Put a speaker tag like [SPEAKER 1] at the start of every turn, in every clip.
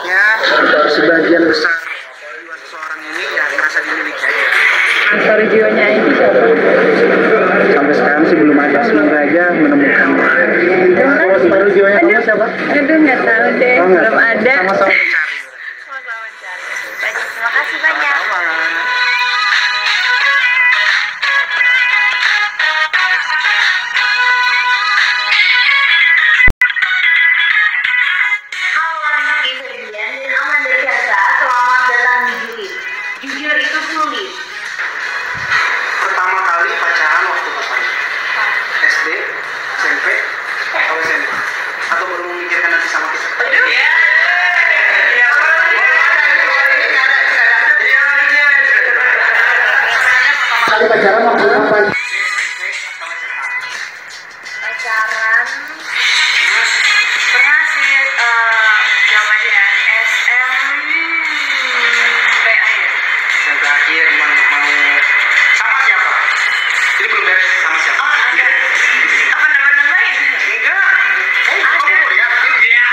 [SPEAKER 1] nampaknya sebagian besar jiwa seseorang ini ya merasa dimiliki aja.
[SPEAKER 2] Aktor jiwanya ini siapa?
[SPEAKER 1] Sampai sekarang sih belum ada, semoga aja menemukan. Baru jiwanya kamu siapa?
[SPEAKER 2] Aduh nggak tahu deh,
[SPEAKER 1] Oh,
[SPEAKER 2] belum ada.
[SPEAKER 1] Sama-sama mencari.
[SPEAKER 2] Sama-sama mencari. Banyak, terima kasih banyak.
[SPEAKER 1] Sama-sama.
[SPEAKER 3] Halo Rizky Ferdian dan Amanda Chandra, selamat datang di Jujur. Jujur itu sulit.
[SPEAKER 1] Pertama kali pacaran waktu kapan? SD, SMP, atau SMA? Atau baru memikirkan nanti sama kita? Kali pacaran waktu kapan?
[SPEAKER 2] Pacaran pernah sih jawab aja ya SMP akhir.
[SPEAKER 1] Sampai akhir mau sama siapa? Jadi belum beres sama siapa?
[SPEAKER 2] Oh ada apa nama-namain?
[SPEAKER 1] Enggak. Kamu lihat? Iya.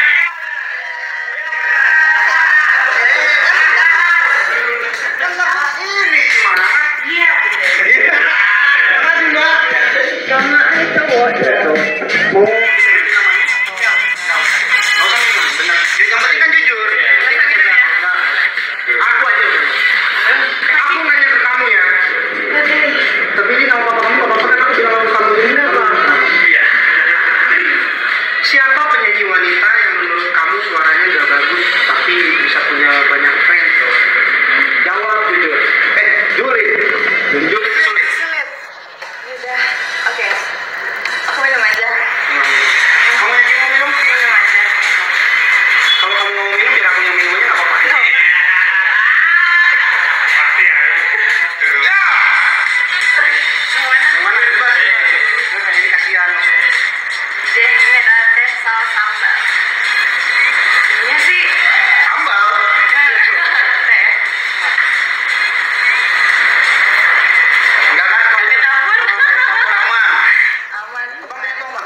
[SPEAKER 1] Ini gimana?
[SPEAKER 2] Iya bener.
[SPEAKER 1] Iya. Apa sih Mbak?
[SPEAKER 2] Sama itu cowok.
[SPEAKER 1] Mau disebutin namanya? Nggak usah minum, benar. Yang penting kan jujur. Nah, aku aja udah. Aku nanya ke kamu ya. Tapi ini nama papa kamu kan aku bilang sama kamu ini apa? Iya. Siapa penyanyi wanita yang menurut kamu suaranya gak bagus tapi bisa punya banyak fans? Jawab jujur. Juri. Jujur itu sulit.
[SPEAKER 2] Sulit. Udah. Oke. Aku minum aja.
[SPEAKER 1] Kamu yakin mau minum?
[SPEAKER 2] Minum aja.
[SPEAKER 1] Kalau kamu mau minum, biar aku yang minum aja nggak apa-apa. Pasti ya. Ya. Yang mana coba? Nggak, kayak ini kasihan maksudnya.
[SPEAKER 2] Deh, ini ada teh saus sambal. Ini sih
[SPEAKER 1] Sambal.
[SPEAKER 2] teh.
[SPEAKER 1] Enggak kan? Kalau
[SPEAKER 2] Pakai campur.
[SPEAKER 1] campur aman.
[SPEAKER 2] Aman.
[SPEAKER 1] Abang lihat dong, Bang.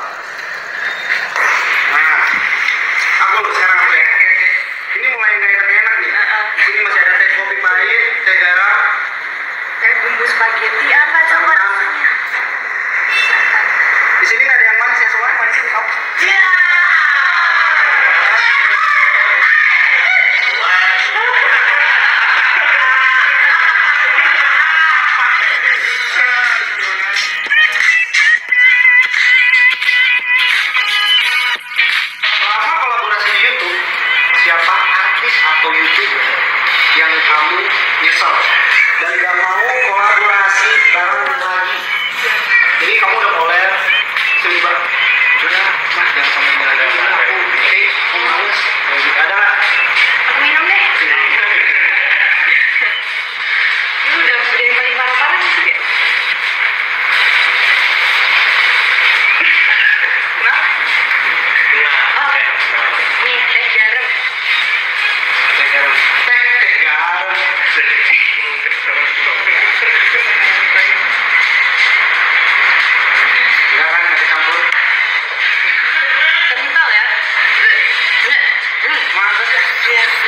[SPEAKER 1] Nah, aku sekarang aku ya. Ini mulai nggak enak-enak nih. Di sini masih ada teh kopi pahit, teh garam.
[SPEAKER 2] Kayak bumbu spaghetti apa coba rasanya?
[SPEAKER 1] Di sini nggak ada yang manis ya, semuanya manis ini kau.
[SPEAKER 2] Ya.
[SPEAKER 1] Selama kolaborasi di YouTube, siapa artis atau YouTuber yang kamu nyesel dan gak mau kolaborasi bareng lagi? Jadi kamu udah mulai selibat, udah, nah jangan sampai ada aku, aku males. Ada nggak?
[SPEAKER 2] Aku minum deh. Ini udah yang paling parah-parah sih ya. Kenapa? Oh, nih teh garam.
[SPEAKER 1] Teh garam. Teh garam. Enggak kan, nggak dicampur.
[SPEAKER 2] Kental ya.
[SPEAKER 1] Masa sih?
[SPEAKER 2] Iya.